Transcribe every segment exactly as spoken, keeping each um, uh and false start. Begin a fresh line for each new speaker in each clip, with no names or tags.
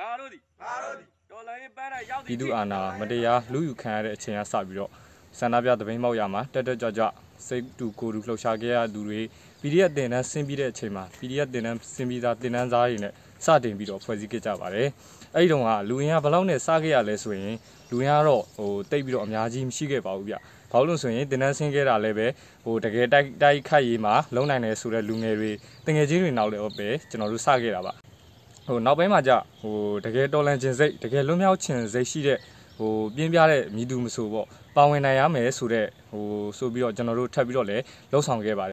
ပြည်သူအာဏာမတရားလူယူခံရတဲ့အချိန်ကစပြီးတော့ဆန္ဒပြသပိတ်မှောက်ရမှာတက်တက်ကြွကြွစိတ်တူကိုယ်တူလှုပ်ရှားခဲ့ရသူတွေ ပီဒီအက်ဖ် တင်တန်းဆင်းပြီးတဲ့အချိန်မှာ ပီဒီအက်ဖ် တင်တန်းဆင်းပြီးသားတင်တန်းစားတွေနဲ့စတင်ပြီးတော့ဖွဲ့စည်းခဲ့ကြပါတယ်။အဲ့ဒီတော့ကလူရင်းကဘယ်လောက်နဲ့စခဲ့ရလဲဆိုရင်လူရင်းကတော့ဟိုတိတ်ပြီးတော့အများကြီးမရှိခဲ့ပါဘူးဗျ။ဘာလို့ဆိုရင်တင်တန်းဆင်းခဲ့တာလည်းပဲဟိုတကယ်တိုက်တိုက်ခတ်ရေးမှာလုံနိုင်တယ်ဆိုတဲ့လူငယ်တွေတငယ်ချင်းတွေနောက်လည်းပဲကျွန်တော်တို့စခဲ့တာပါ။ဟိုနောက်ပိုင်းမှာကြဟိုတကယ်တော်လန်ခြင်းစိတ်တကယ်လွတ်မြောက်ခြင်းစိတ်ရှိတဲ့ဟိုပြင်းပြတဲ့မြည်သူမဆိုပေါ့ပါဝင်နိုင်ရမယ်ဆိုတဲ့ဟိုဆိုပြီးတော့ကျွန်တော်တို့ထပ်ပြီးတော့လည်းလှုပ်ဆောင်ခဲ့ပါတယ်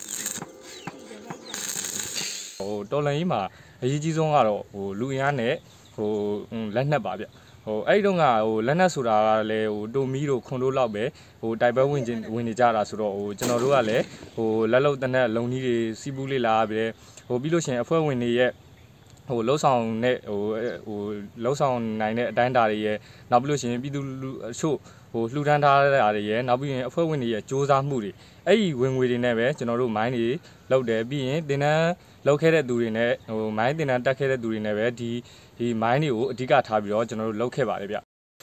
ဟိုတော်လန်ကြီးမှာအရေးကြီးဆုံးကတော့ဟိုလူအင်အားနဲ့ဟိုလက်နက်ပါဗျဟိုအဲ့ဒီတော့ကဟိုလက်နက်ဆိုတာကလည်းဟိုတိုမီတို့ခွန်တို့လောက်ပဲဟိုတိုက်ပွဲဝင်ခြင်းဝင်နေကြတာဆိုတော့ဟိုကျွန်တော်တို့ကလည်းဟိုလက်လုံတနက်လုံကြီးတွေစီးပူးလေးလာပြီဟိုပြီးလို့ရှိရင်အဖွဲ့ဝင်တွေရဲ့ဟိုလှုပ်ဆောင်နဲ့ဟိုဟိုလှုပ်ဆောင်နိုင်တဲ့အတိုင်းအတာတွေရဲ့နောက်ပြီးလို့ရှိရင်ပြည်သူလူအချို့ဟိုလှူဒန်းထားတာတွေရဲ့နောက်ပြီးရင်အဖွဲ့ဝင်တွေရဲ့စ조사မှုတွေအဲ့ဒီဝင်ငွေတွေနဲ့ပဲကျွန်တော်တို့မိုင်းတွေလောက်တယ်ပြီးရင်တင်တန်းလောက်ခဲ့တဲ့သူတွေနဲ့ဟိုမိုင်းတင်တန်းတက်ခဲ့တဲ့သူတွေနဲ့ပဲဒီဒီမိုင်းတွေကိုအဓိကထားပြီးတော့ကျွန်တော်တို့လောက်ခဲ့ပါတယ်ဗျ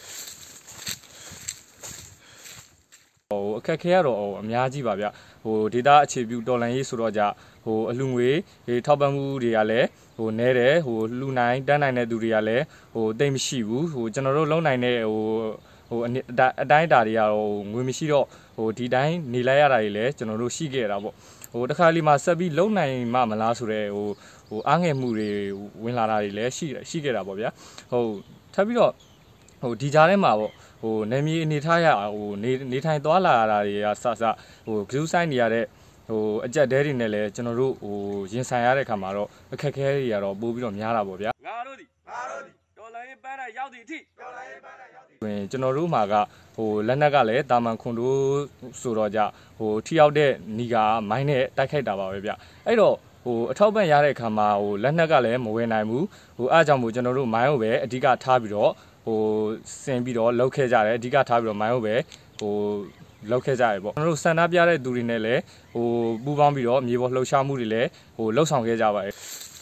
ဟိုအခက်ခဲရတော့အများကြီးပါဗျဟိုဒေတာအခြေပြုတော်လန်ရေးဆိုတော့ကြဟိုအလှငွေထောက်ပံ့မှုတွေကလည်းဟိုနဲတယ်ဟိုလှူနိုင်တန်းနိုင်တဲ့သူတွေကလည်းဟိုတိတ်မရှိဘူးဟိုကျွန်တော်တို့လုံနိုင်တဲ့ဟိုဟိုအတိုင်းအတာတွေကတော့ငွေမရှိတော့ဟိုဒီတိုင်းနေလိုက်ရတာတွေလည်းကျွန်တော်တို့ရှိခဲ့တာပေါ့ဟိုတစ်ခါလီမှာဆက်ပြီးလုံနိုင်မှမလားဆိုတော့ဟိုဟိုအားငယ်မှုတွေဝင်လာတာတွေလည်းရှိရှိခဲ့တာပေါ့ဗျာဟိုထပ်ပြီးတော့ဟိုဒီကြားထဲမှာပေါ့ဟိုနေမီအနေထားရဟိုနေနေထိုင်သွားလာရတာတွေကစစဟိုဂရုစိုက်နေရတဲ့ဟိုအကြက်တဲတွေနဲ့လည်းကျွန်တော်တို့ဟိုရင်ဆိုင်ရတဲ့ခါမှာတော့အခက်ခဲတွေကတော့ပို့ပြီးတော့များတာပေါ့ဗျာငါတို့ဒီငါတို့ဒီတော်လိုင်းပန်းတဲ့ရောက်သည့်အထိတော်လိုင်းပန်းတဲ့ရောက်သည့်ဝင်ကျွန်တော်တို့မှာကဟိုလက်နက်ကလည်းတာမန်ခွန်တို့ဆိုတော့ကြဟိုထိရောက်တဲ့နီကမိုင်းနဲ့တိုက်ခိုက်တာပါပဲဗျအဲ့တော့ဟိုအထောက်ပံ့ရတဲ့အခါမှာဟိုလက်နက်ကလည်းမဝယ်နိုင်ဘူးဟိုအားကြောင့်မို့ကျွန်တော်တို့မိုင်းကိုပဲအဓိကထားပြီးတော့ဟိုစင်ပြီးတော့လောက်ခဲ့ကြတယ်အဓိကထားပြီးတော့မိုင်းကိုပဲဟိုလောက်ခဲ့ကြရပေါ့ကျွန်တော်တို့စန္ဒပြတဲ့သူတွေနဲ့လည်းဟိုပူးပေါင်းပြီးတော့မြေပေါ်လှုပ်ရှားမှုတွေလည်းဟိုလှုပ်ဆောင်ခဲ့ကြပါတယ်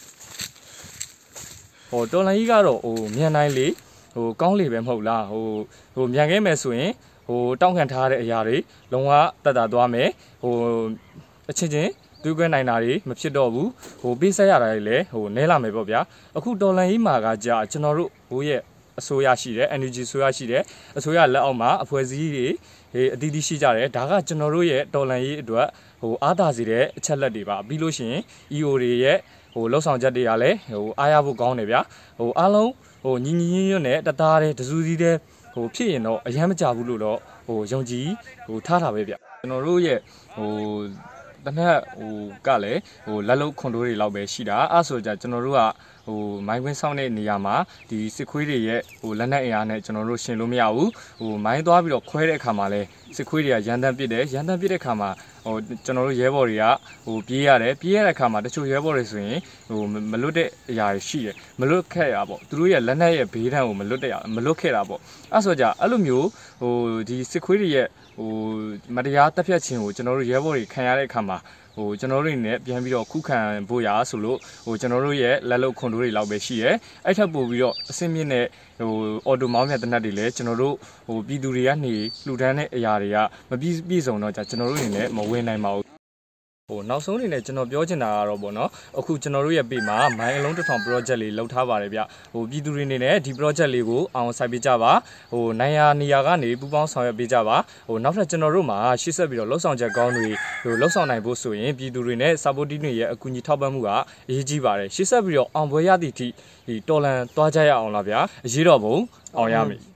ဟိုတော်လိုင်းကြီးကတော့ဟိုမြန်နိုင်လေဟိုကောင်းလေပဲမဟုတ်လားဟိုဟိုမြန်ခဲ့မယ်ဆိုရင်ဟိုတောင်းခံထားတဲ့အရာတွေလုံးဝတက်တာသွားမယ်ဟိုအချင်းချင်းတွေးကွဲနိုင်တာတွေမဖြစ်တော့ဘူးဟိုပေးဆက်ရတာတွေလည်းဟိုနဲလာမယ်ပေါ့ဗျာအခုတော်လိုင်းကြီးမှာကကြာကျွန်တော်တို့ဟိုရဲ့အစိုးရရှိတယ် energy ဆိုရရှိတယ်အစိုးရလက်အောက်မှာအဖွဲ့အစည်းတွေဟေးအသီးသီးရှိကြတယ်ဒါကကျွန်တော်တို့ရဲ့တော်လန်ရေးအတွက်ဟိုအားသာစေတဲ့အချက်လက်တွေပါပြီးလို့ရှိရင် E O တွေရဲ့ဟိုလှုပ်ဆောင်ချက်တွေကလည်းဟိုအားရဖို့ကောင်းတယ်ဗျာဟိုအားလုံးဟိုညီညီညွတ်ညွတ်နဲ့တသားတည်းတစုစည်းတည်းဟိုဖြစ်ရင်တော့အရန်မကြဘူးလို့တော့ဟိုယုံကြည်ဟိုထားတာပဲဗျကျွန်တော်တို့ရဲ့ဟိုတနက်ဟိုကလည်းဟိုလက်လုံးခွန်တိုးတွေလောက်ပဲရှိတာအဲ့ဆိုကြကျွန်တော်တို့ကဟိုမိုင်းခွင်းဆောင်တဲ့နေရာမှာဒီစစ်ခွေးတွေရဲ့ဟိုလက်နက်အင်အားနဲ့ကျွန်တော်တို့ရှင်လို့မရဘူးဟိုမိုင်းသွားပြီးတော့ခွဲတဲ့အခါမှာလဲစစ်ခွေးတွေကရန်တမ်းပစ်တယ်ရန်တမ်းပစ်တဲ့အခါမှာဟိုကျွန်တော်တို့ရဲဘော်တွေကဟိုပြေးရတယ်ပြေးရတဲ့အခါမှာတချို့ရဲဘော်တွေဆိုရင်ဟိုမလွတ်တဲ့အရာတွေရှိတယ်မလွတ်ခဲ့ရပေါ့သူတို့ရဲ့လက်နက်ရဲ့ဘေးဒဏ်ကိုမလွတ်တဲ့မလွတ်ခဲ့တာပေါ့အဲ့ဆိုကြအဲ့လိုမျိုးဟိုဒီစစ်ခွေးတွေရဲ့ဟိုမတရားတပ်ဖြတ်ခြင်းကိုကျွန်တော်တို့ရဲဘော်တွေခံရတဲ့အခါမှာဟိုကျွန်တော်တို့နေပြန်ပြီးတော့ခုခံဖို့ရာဆိုလို့ဟိုကျွန်တော်တို့ရဲ့လက်လုံခွန်တိုးတွေလောက်ပဲရှိရဲအဲ့ထပ်ပို့ပြီးတော့အစင်းမြင့်တဲ့ဟိုအော်တိုမောင်းမြတ်တနတ်တွေလည်းကျွန်တော်တို့ဟိုပြည်သူတွေကနေလှူဒန်းတဲ့အရာတွေကမပြည့်ပြည့်စုံတော့ကျွန်တော်တို့နေနဲ့မဝင်နိုင်ပါဘူးဟိုနောက်ဆုံးအနေနဲ့ကျွန်တော်ပြောချင်တာကတော့ဗောနော်အခုကျွန်တော်တို့ရဲ့ပေမှာမိုင်းအလုံးတစ်ထောင် project လေးလုပ်ထားပါတယ်ဗျဟိုပြည်သူတွေနေနဲ့ဒီ project လေးကိုအောင်ဆိုင်ပေးကြပါဟိုနိုင်ရာနေရာကနေပူပေါင်းဆောင်ရွက်ပေးကြပါဟိုနောက်ထပ်ကျွန်တော်တို့မှာရှေ့ဆက်ပြီးတော့လှုပ်ဆောင်ချက်ကောင်းတွေဟိုလှုပ်ဆောင်နိုင်ဖို့ဆိုရင်ပြည်သူတွေနဲ့ supporting တွေရဲ့အကူအညီထောက်ပံ့မှုကအရေးကြီးပါတယ်ရှေ့ဆက်ပြီးတော့အောင်ပွဲရသည့်အထိဒီတော်လန်သွားကြရအောင်လားဗျအရေးတော်ပုံအောင်ရမယ်